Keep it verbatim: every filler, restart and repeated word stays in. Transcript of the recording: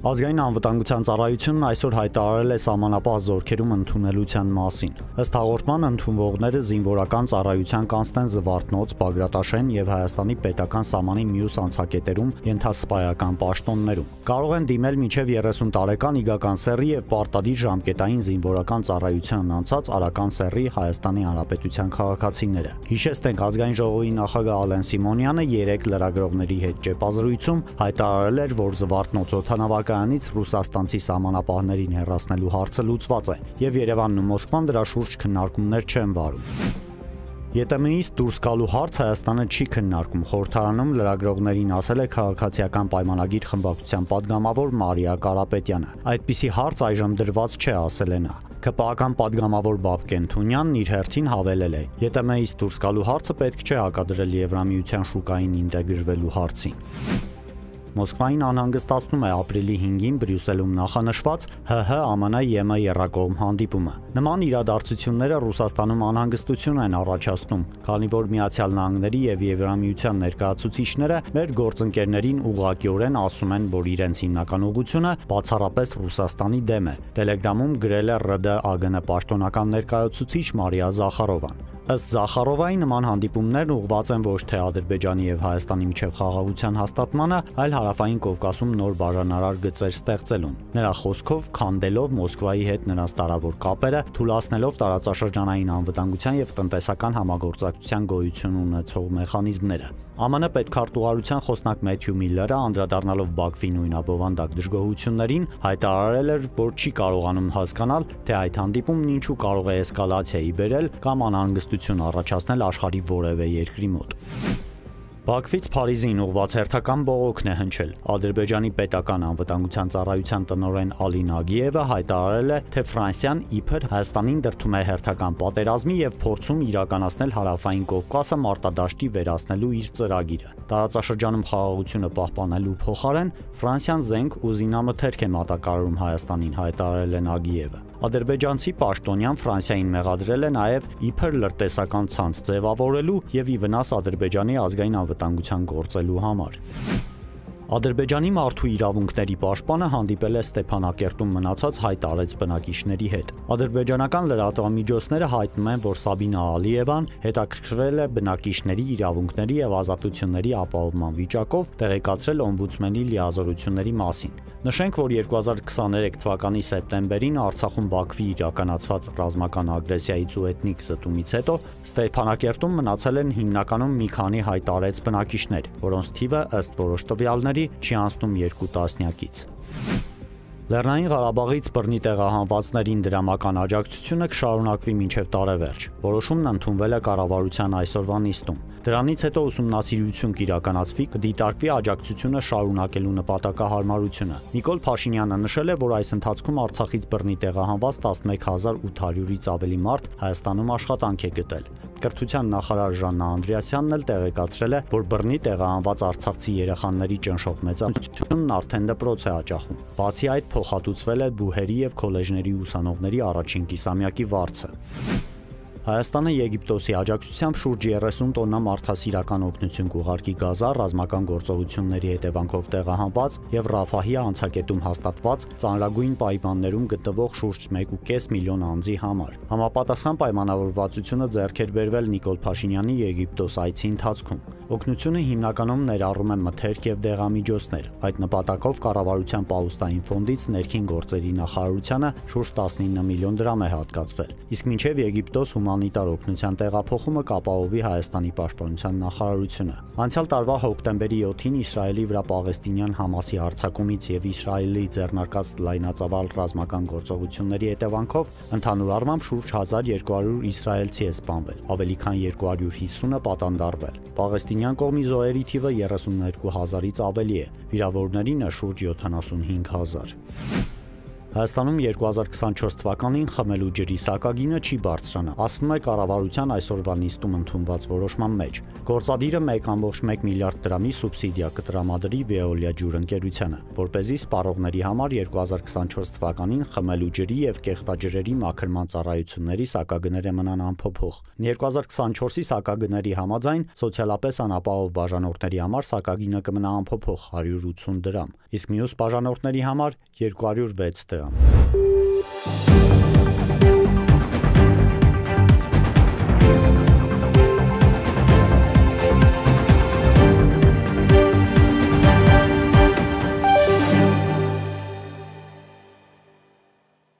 Ազգային անվտանգության ծառայությունն այսօր հայտարարել է սահմանապահ զորքերում ընդունելության մասին։ Ըստ հաղորդման ընդունվողները զինվորական ծառայության կանցնեն Զվարթնոց, Բագրատաշեն եւ Հայաստանի պետական սահմանի մյուս անցակետերում ենթասպայական պաշտոններում։ Կարող են դիմել մինչև երեսուն տարեկան իգական սեռի եւ պարտադիր ժամկետային զինվորական ծառայության անցած արական սեռի Հայաստանի Հանրապետության քաղաքացիները։ Հիշեցնենք, ազգային ժողովի նախագահ Ալեն Սիմոնյանը երեք լրագրողների հետ ճեպազրույցում հայտարարել էր, որ Զվարթնոց օդանավակայանից ռուսաստանցի սահմանապահներին հեռացնելու հարցը լուծված է եւ Երևանն ու Մոսկվան դրա շուրջ քննարկումներ չեն վարում։ ԵՏՄ-ից դուրս գալու հարց Հայաստանը չի քննարկում, խորհրդարանում լրագրողներին ասել է քաղաքացիական պայմանագիր խմբակցության падգամավոր Մարիա Կարապետյանը։ Այդպիսի հարց այժմ դրված չէ, ասել է նա։ ՔՊԱ-կան падգամավոր Բաբկեն Թունյանն իր հերթին հավելել է. ԵՏՄ-ից դուրս գալու հարցը պետք չէ հակադրել Եվրամիության շուկային ինտեգրվելու հարցին։ Մոսկվային անհանգստացնում է ապրիլի հինգին Բրյուսելում նախանշված ՀՀ-ՄՆ-ԵՄ եռակողմ հանդիպումը։ Նման իրադարձությունները Ռուսաստանում անհանգստություն են առաջացնում, քանի որ Միացյալ Նահանգների եւ Եվրամիության ներկայացուցիչները մեր գործընկերներին ուղղակիորեն ասում են, որ իրենց հիմնական ուղղությունը բացառապես Ռուսաստանի դեմ է։ Տելեգրամում գրել է ՌԴ-ԱԳՆ պաշտոնական ներկայացուցիչ Մարիա Զախարովան։ Ըստ Զախարովայի, նման հանդիպումներն ուղղված են ոչ թե Ադրբեջանի եւ Հայաստանի միջև խաղաղության հաստատմանը, այլ Հարավային Կովկասում նոր բաժանարար գծեր ստեղծելուն։ Նրա խոսքով, քանդելով Մոսկվայի հետ նրանց տարավոր կապերը, թուլացնելով տարածաշրջանային անվտանգության եւ տնտեսական համագործակցության գոյություն ունեցող մեխանիզմները։ ԱՄՆ պետքարտուղարության խոսնակ Մեթյու Միլլերը, անդրադառնալով Բաքվի նույնաբովանդակ դժգոհություններին, հայտարարել էր, որ չի կարողանում հասկանալ, թե այդ հանդիպումն ինչու կարող է էսկալացիայի բերել կամ անհանգստություն առաջացնել աշխարհի որևէ երկրի մոտ։ Բաքվից Փարիզին ուղղված հերթական բողոքն է հնչել։ Ադրբեջանի պետական անվտանգության ծառայության տնօրեն Ալի Նագիևը հայտարարել է, թե Ֆրանսիան իբր Հայաստանին դրդում է հերթական պատերազմի եւ փորձում իրականացնել Հարավային Կովկասը մարտադաշտի վերացնելու իր ծրագիրը։ Տարածաշրջանում խաղաղությունը պահպանելու փոխարեն Ֆրանսիան զենք ու զինամթերք է մատակարարում Հայաստանին, հայտարարել է Նագիևը։ Ադրբեջանցի պաշտոնյան Ֆրանսիային մեղադրել է նաև իբր լրտեսական ցանց ձևավորելու եւ ի վնաս Ադրբեջանի ազգային անվտանգության գործելու համար։ Ադրբեջանի մարդու իրավունքների պաշտպանը հանդիպել է Ստեփանակերտում մնացած հայ տարեց բնակիչների հետ։ Ադրբեջանական լրատվամիջոցները հայտնում են, որ Սաբինա Ալիևան հետաքրքրվել է բնակիչների իրավունքների եւ ազատությունների ապահովման վիճակով, տեղեկացրել օմբուդսմենի լիազորությունների մասին։ Նշենք, որ երկու հազար քսաներեք թվականի սեպտեմբերին Արցախում Բաքվի իրականացված ռազմական ագրեսիայից ու էթնիկ զտումից հետո Ստեփանակերտում մնացել են հիմնականում մի քանի հայ տարեց բնակիչներ, որոնց թիվը ըստ որոշ տվյալների չի անցնում երկու տասնյակից։ Լեռնային Ղարաբաղից բռնի տեղահանվածներին դրամական աջակցությունը կշարունակվի մինչև տարեվերջ։ Որոշումն ընդունվել է կառավարության այսօրվա նիստում։ Դրանից հետո ուսումնասիրություն կիրականացվի, կդիտարկվի աջակցությունը շարունակելու նպատակահարմարությունը։ Նիկոլ Փաշինյանը նշել է, որ այս ընթացքում Արցախից բռնի տեղահանված տասնմեկ հազար ութ հարյուրից ավելի մարդ Հայաստանում աշխատանք է գտել։ Կրթության նախարար Ժաննա Անդրեասյանն էլ տեղեկացրել է, որ բռնի տեղահանված արցախցի երեխաների ճնշող մեծամասնությունն արդեն դպրոց է հաճախում։ Բացի այդ, փոխհատուցվել է բուհերի եւ քոլեջների ուսանողների առաջին կիսամյակի վարձը։ Հայաստանը Եգիպտոսի աջակցությամբ շուրջ երեսուն տոննա մարդասիրական օգնություն կուղարկի Գազա ռազմական գործողությունների հետևանքով տեղահանված եւ Ռաֆահի անցակետում հաստատված ծանրագույն պայմաններում գտնվող շուրջ մեկ ու կես միլիոն անձի համար։ Համապատասխան պայմանավորվածությունը ձեռք էր բերվել Նիկոլ Փաշինյանի Եգիպտոս այցի ընթացքում։ Օգնությունը հիմնականում ներառում է մթերք եւ դեղամիջոցներ։ Այդ նպատակով կառավարության պահուստային ֆոնդից ներքին գործերի նախարարությանը շուրջ տասնինը միլիոն դրամ է հատկացվել։ Իսկ մինչև Եգիպտոս հումանիտար օգնության տեղափոխումը կապահովի Հայաստանի պաշտպանության նախարարությունը։ Անցյալ տարվա հոկտեմբերի յոթին Իսրայելի վրա պաղեստինյան Համասի հարձակումից եւ Իսրայելի ձեռնարկած լայնածավալ ռազմական գործողությունների հետևանքով ընդհանուր առմամբ շուրջ հազար երկու հարյուր իսրայելցի է սպանվել, ավելի քան երկու հարյուր հիսունը պատանդարվել։ Պաղեստինյան կողմի զոհերի թիվը երեսուններկու հազարից ավելի է, վիրավորներինը շուրջ յոթանասունհինգ հազար։ Հայաստանում երկու հազար քսանչորս թվականին խմելու ջրի սակագինը չի բարձրանա, ասվում է կառավարության այսօրվա նիստում ընդունված որոշման մեջ։ Գործադիրը մեկ կόμma մեկ միլիարդ դրամի սուբսիդիա կտրամադրի Veolia ջուրընկերությանը, որպեսզի սպառողների համար երկու հազար քսանչորս թվականին խմելու ջրի եւ կեղտաջրերի մաքրման ծառայությունների սակագները մնան անփոփոխ։ երկու հազար քսանչորսի սակագների համաձայն սոցիալապես անապահով բաժանորդների համար սակագինը կմնա անփոփոխ հարյուր ութսուն դրամ, իսկ մյուս բաժանորդների համար երկու հարյուր վեց դրամ։